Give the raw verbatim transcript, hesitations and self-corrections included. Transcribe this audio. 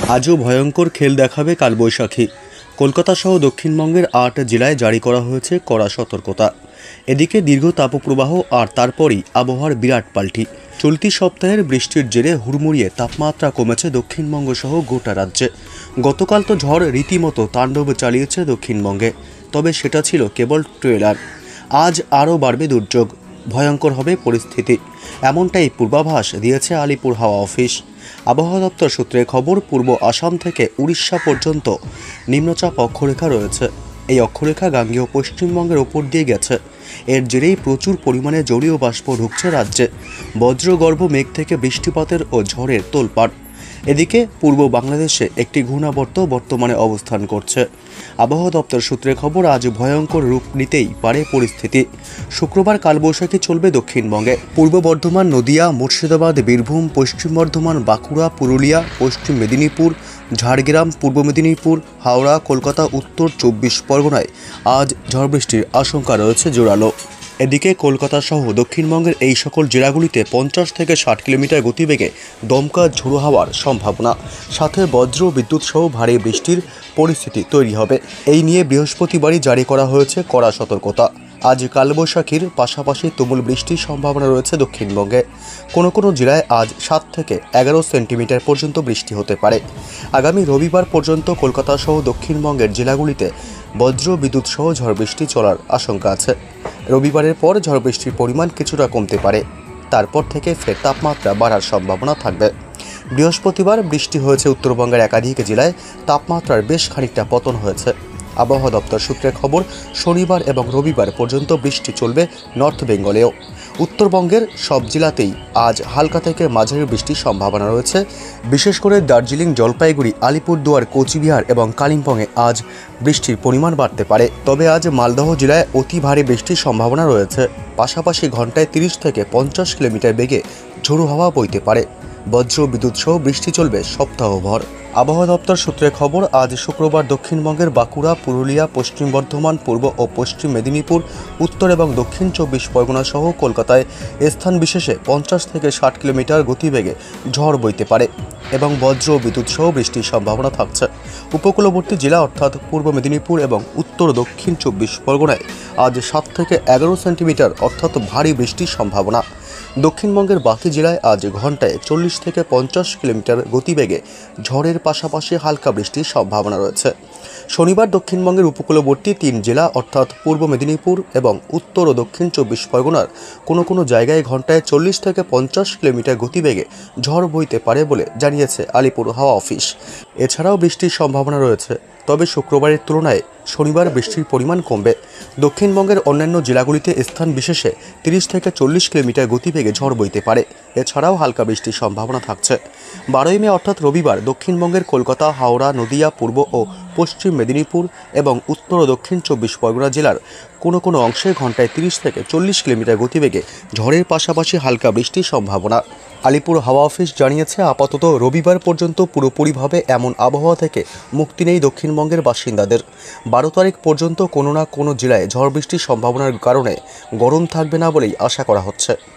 আজও ভয়ঙ্কর খেল দেখাবে কালবৈশাখী। কলকাতা সহ দক্ষিণবঙ্গের আট জেলায় জারি করা হয়েছে কড়া সতর্কতা। এদিকে দীর্ঘ তাপপ্রবাহ আর তারপরই আবহাওয়ার বিরাট পাল্টি। চলতি সপ্তাহের বৃষ্টির জেরে হুড়মুড়িয়ে তাপমাত্রা কমেছে দক্ষিণবঙ্গ সহ গোটা রাজ্যে। গতকাল তো ঝড় রীতিমতো তাণ্ডব চালিয়েছে দক্ষিণবঙ্গে, তবে সেটা ছিল কেবল ট্রেলার। আজ আরও বাড়বে দুর্যোগ, ভয়ঙ্কর হবে পরিস্থিতি, এমনটাই পূর্বাভাস দিয়েছে আলিপুর হাওয়া অফিস। আবহাওয়া দপ্তর সূত্রে খবর, পূর্ব আসাম থেকে উড়িষ্যা পর্যন্ত নিম্নচাপ অক্ষরেখা রয়েছে। এই অক্ষরেখা গাঙ্গেয় পশ্চিমবঙ্গের ওপর দিয়ে গেছে। এর জেরেই প্রচুর পরিমাণে জলীয় বাষ্প ঢুকছে রাজ্যে। বজ্রগর্ভ মেঘ থেকে বৃষ্টিপাতের ও ঝড়ের তোলপাড়। এদিকে পূর্ব বাংলাদেশে একটি ঘূর্ণাবর্ত বর্তমানে অবস্থান করছে। আবহাওয়া দপ্তর সূত্রে খবর, আজ ভয়ঙ্কর রূপ নিতেই পারে পরিস্থিতি। শুক্রবার কালবৈশাখী চলবে দক্ষিণবঙ্গে। পূর্ব বর্ধমান, নদিয়া, মুর্শিদাবাদ, বীরভূম, পশ্চিম বর্ধমান, বাঁকুড়া, পুরুলিয়া, পশ্চিম মেদিনীপুর, ঝাড়গ্রাম, পূর্ব মেদিনীপুর, হাওড়া, কলকাতা, উত্তর চব্বিশ পরগনায় আজ ঝড় বৃষ্টির আশঙ্কা রয়েছে জোরালো। এদিকে কলকাতা সহ দক্ষিণবঙ্গের এই সকল জেলাগুলিতে পঞ্চাশ থেকে ষাট কিলোমিটার গতিবেগে দমকা ঝোড়ো হাওয়ার সম্ভাবনা, সাথে বজ্র বিদ্যুৎ সহ ভারী বৃষ্টির পরিস্থিতি তৈরি হবে। এই নিয়ে বৃহস্পতিবারই জারি করা হয়েছে কড়া সতর্কতা। আজ কালবৈশাখীর পাশাপাশি তুমুল বৃষ্টির সম্ভাবনা রয়েছে দক্ষিণবঙ্গে। কোনো কোনো জেলায় আজ সাত থেকে এগারো সেন্টিমিটার পর্যন্ত বৃষ্টি হতে পারে। আগামী রবিবার পর্যন্ত কলকাতা সহ দক্ষিণবঙ্গের জেলাগুলিতে বজ্র বিদ্যুৎ সহ ঝড় বৃষ্টি চলার আশঙ্কা আছে। রবিবারের পর ঝড় বৃষ্টির পরিমাণ কিছুটা কমতে পারে, তারপর থেকে ফের তাপমাত্রা বাড়ার সম্ভাবনা থাকবে। বৃহস্পতিবার বৃষ্টি হয়েছে উত্তরবঙ্গের একাধিক জেলায়, তাপমাত্রার বেশ খানিকটা পতন হয়েছে। আবহাওয়া দপ্তর সূত্রে খবর, শনিবার এবং রবিবার পর্যন্ত বৃষ্টি চলবে নর্থ বেঙ্গলেও। উত্তরবঙ্গের সব জেলাতেই আজ হালকা থেকে মাঝারি বৃষ্টির সম্ভাবনা রয়েছে। বিশেষ করে দার্জিলিং, জলপাইগুড়ি, আলিপুরদুয়ার, কোচবিহার এবং কালিম্পংয়ে আজ বৃষ্টির পরিমাণ বাড়তে পারে। তবে আজ মালদহ জেলায় অতি ভারী বৃষ্টির সম্ভাবনা রয়েছে। পাশাপাশি ঘন্টায় তিরিশ থেকে পঞ্চাশ কিলোমিটার বেগে ঝোড়ো হাওয়া বইতে পারে। বজ্র বিদ্যুৎ সহ বৃষ্টি চলবে সপ্তাহভর। আবহাওয়া দপ্তর সূত্রে খবর, আজ শুক্রবার দক্ষিণবঙ্গের বাঁকুড়া, পুরুলিয়া, পশ্চিম বর্ধমান, পূর্ব ও পশ্চিম মেদিনীপুর, উত্তর এবং দক্ষিণ চব্বিশ পরগনা সহ কলকাতায় স্থান বিশেষে পঞ্চাশ থেকে ষাট কিলোমিটার গতিবেগে ঝড় বইতে পারে এবং বজ্র বিদ্যুৎ সহ বৃষ্টির সম্ভাবনা থাকছে। উপকূলবর্তী জেলা অর্থাৎ পূর্ব মেদিনীপুর এবং উত্তর দক্ষিণ চব্বিশ পরগনায় আজ সাত থেকে এগারো সেন্টিমিটার অর্থাৎ ভারী বৃষ্টির সম্ভাবনা। দক্ষিণবঙ্গের বাকি জেলায় আজ ঘন্টায় চল্লিশ থেকে পঞ্চাশ কিলোমিটার গতিবেগে ঝড়ের পাশাপাশি হালকা বৃষ্টির সম্ভাবনা রয়েছে। শনিবার দক্ষিণবঙ্গের উপকূলবর্তী তিন জেলা অর্থাৎ পূর্ব মেদিনীপুর এবং উত্তর ও দক্ষিণ চব্বিশ পরগনার কোনো কোনো জায়গায় ঘন্টায় চল্লিশ থেকে পঞ্চাশ কিলোমিটার গতিবেগে ঝড় বইতে পারে বলে জানিয়েছে আলিপুর হাওয়া অফিস। এছাড়াও বৃষ্টির সম্ভাবনা রয়েছে, তবে শুক্রবারের তুলনায় শনিবার বৃষ্টির পরিমাণ কমবে। দক্ষিণবঙ্গের অন্যান্য জেলাগুলিতে স্থান বিশেষে তিরিশ থেকে চল্লিশ কিলোমিটার গতিবেগে ঝড় বইতে পারে। এছাড়াও হালকা বৃষ্টির সম্ভাবনা থাকছে। বারোই মে অর্থাৎ রবিবার দক্ষিণবঙ্গের কলকাতা, হাওড়া, নদিয়া, পূর্ব ও পশ্চিম মেদিনীপুর এবং উত্তর ও দক্ষিণ চব্বিশ পরগনা জেলার কোনো কোনো অংশে ঘন্টায় তিরিশ থেকে চল্লিশ কিলোমিটার গতিবেগে ঝড়ের পাশাপাশি হালকা বৃষ্টির সম্ভাবনা। আলিপুর হাওয়া অফিস জানিয়েছে, আপাতত রবিবার পর্যন্ত পুরোপুরিভাবে এমন আবহাওয়া থেকে মুক্তি নেই দক্ষিণবঙ্গের বাসিন্দাদের। বারো তারিখ পর্যন্ত কোনো না কোনো জেলায় ঝড় বৃষ্টির সম্ভাবনার কারণে গরম থাকবে না বলেই আশা করা হচ্ছে।